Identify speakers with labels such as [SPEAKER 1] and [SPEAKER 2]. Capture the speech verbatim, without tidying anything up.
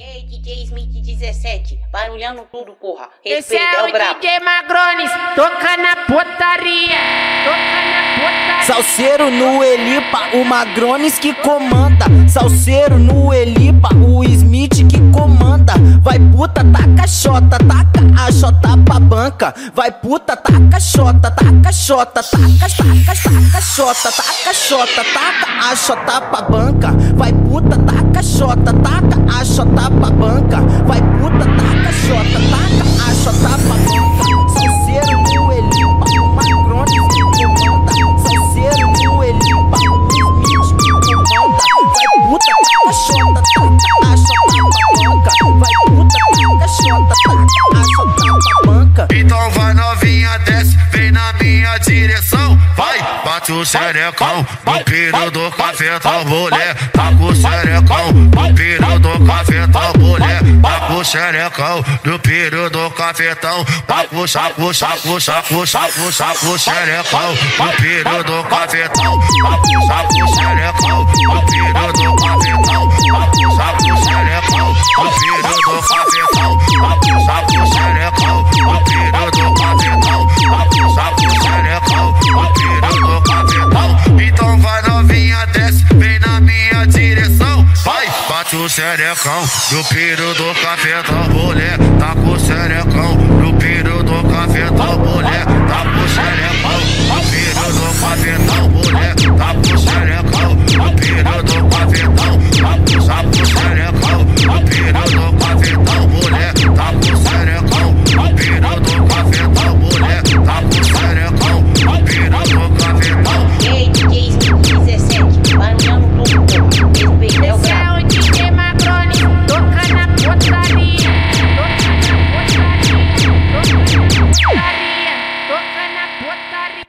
[SPEAKER 1] Ei, D J Smith dezessete, barulhando tudo, porra.
[SPEAKER 2] Esse
[SPEAKER 1] Respeita,
[SPEAKER 2] é o
[SPEAKER 1] o brabo.
[SPEAKER 2] D J Magrones, toca na putaria, toca na putaria.
[SPEAKER 3] Salseiro no Elipa, o Magrones que comanda. Salseiro no Elipa, o Smith que comanda. Vai puta, taca xota, taca a xota pra banca. Vai puta, taca xota, taca xota, taca, taca, taca xota, taca xota, taca a xota pra banca. Vai puta, taca xota, taca a xota pra banca. Vai puta, taca xota, taca a xota pra banca. Salseiro no Elipa, o Magrones que comanda. Salseiro no Elipa, o Smith que comanda. Vai puta, taca xota, taca a xota pra banca. Vai puta, taca xota, taca a xota pra banca.
[SPEAKER 4] Então vai novinha, desce, vem na minha direção. Vai, bate o xerecão no piro do cafetão, mulher. Tá com o xerecão no piro do cafetão, mulher. Tá com o xerecão no piro do cafetão. Tá com chaco, chaco, chaco, chaco, chaco, xerecão no piro do cafetão. Tá com chaco, xerecão no piro do cafetão. Tá com chaco, xerecão no piro do cafetão. Tá com chaco, xerecão no piro do cafetão. Tá com chaco, xerecão no piro do cafetão. Então vai novinha, desce, vem na minha direção. Vai, bate o xerecão no piro do cafetão, mulher. Tá com o xerecão no piro do cafetão, mulher. Tá com o xerecão no piro do cafetão, mulher. Tá com o xerecão no piro do cafetão. Tá com o xerecão no piro do cafetão, mulher. Tá com o xerecão no piro do cafetão, mulher. Tá com o xerecão no piro do cafetão.
[SPEAKER 1] Ei, D J Smith dezessete, barulhando tudo, porra. Respeita, o
[SPEAKER 2] Esse é
[SPEAKER 1] brabo.
[SPEAKER 2] o D J Magrones, toca na putaria, toca na putaria, toca na putaria, toca na putaria.